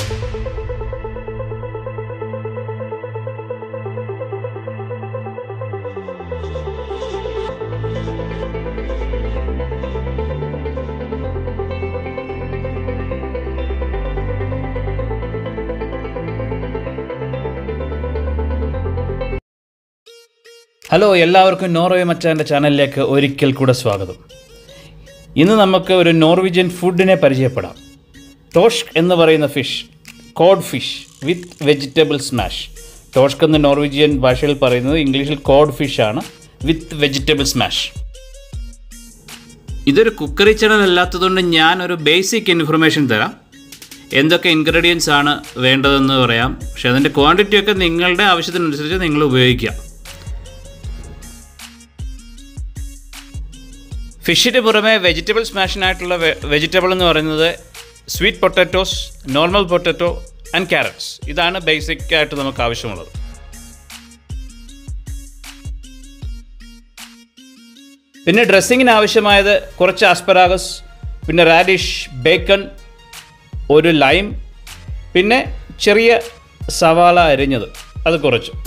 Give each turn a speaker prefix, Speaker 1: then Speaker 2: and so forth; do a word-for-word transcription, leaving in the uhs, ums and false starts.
Speaker 1: Hello, എല്ലാവർക്കും Norway മച്ചാൻ്റെ ചാനലിലേക്ക് ഒരിക്കൽ കൂടെ സ്വാഗതം. ഇന്ന് നമുക്ക് ഒരു നോർവീജിയൻ ഫുഡിനെ പരിചയപ്പെടാം. ടോഷ്ക് എന്ന് പറയുന്ന fish, cod fish with vegetable smash. ടോഷ്ക് എന്ന് നോർവീജിയൻ ഭാഷയിൽ പറയുന്നത്, ഇംഗ്ലീഷിൽ കോഡ് ഫിഷ് ആണ്, വിത്ത് വെജിറ്റബിൾ സ്മാഷ്. ഇതൊരു കുക്കറി ചാനൽ അല്ലാത്തതുകൊണ്ട് ഞാനൊരു ബേസിക് ഇൻഫർമേഷൻ തരാം. എന്തൊക്കെ ഇൻഗ്രീഡിയൻസ് ആണ് വേണ്ടതെന്ന് പറയാം. പക്ഷേ അതിൻ്റെ ക്വാണ്ടിറ്റിയൊക്കെ നിങ്ങളുടെ ആവശ്യത്തിനനുസരിച്ച് നിങ്ങൾ ഉപയോഗിക്കാം. ഫിഷിന് പുറമെ വെജിറ്റബിൾ സ്മാഷിനായിട്ടുള്ള വെജിറ്റബിൾ എന്ന് പറയുന്നത് sweet potatoes, normal potato and carrots. ഇതാണ് ബേസിക് ആയിട്ട് നമുക്ക് ആവശ്യമുള്ളത്. പിന്നെ ഡ്രസ്സിങ്ങിന് ആവശ്യമായത് കുറച്ച് ആസ്പരാഗസ്, പിന്നെ റാഡിഷ്, ബേക്കൺ, ഒരു ലൈം, പിന്നെ ചെറിയ സവാള അരിഞ്ഞത്, അത് കുറച്ച്.